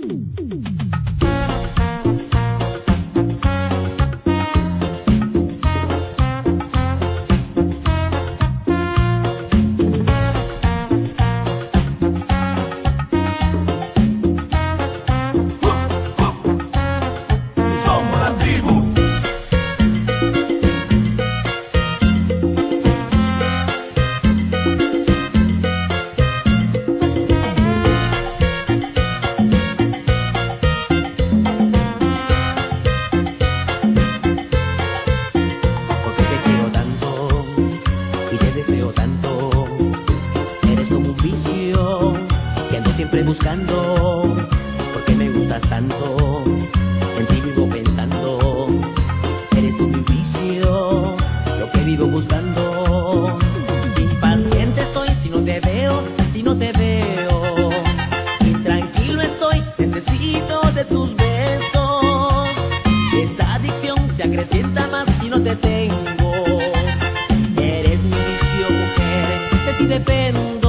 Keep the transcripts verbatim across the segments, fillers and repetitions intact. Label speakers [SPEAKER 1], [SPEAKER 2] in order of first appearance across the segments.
[SPEAKER 1] Siempre buscando, porque me gustas tanto, en ti vivo pensando, eres tú mi vicio, lo que vivo buscando. Impaciente estoy si no te veo, si no te veo, intranquilo estoy, necesito de tus besos. Esta adicción se acrecienta más si no te tengo, eres mi vicio, mujer, de ti dependo.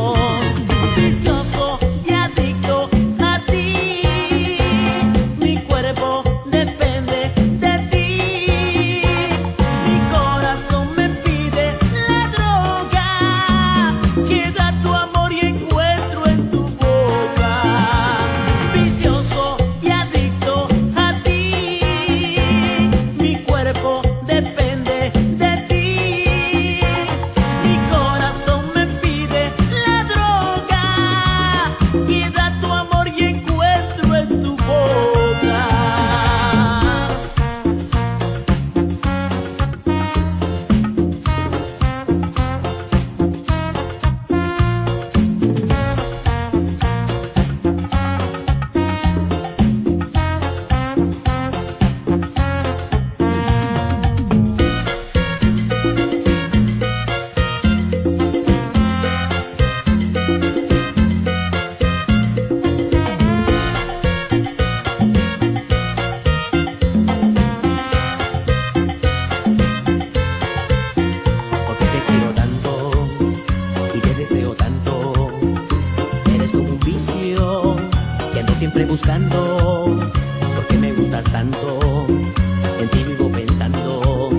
[SPEAKER 1] Siempre buscando, porque me gustas tanto, en ti vivo pensando,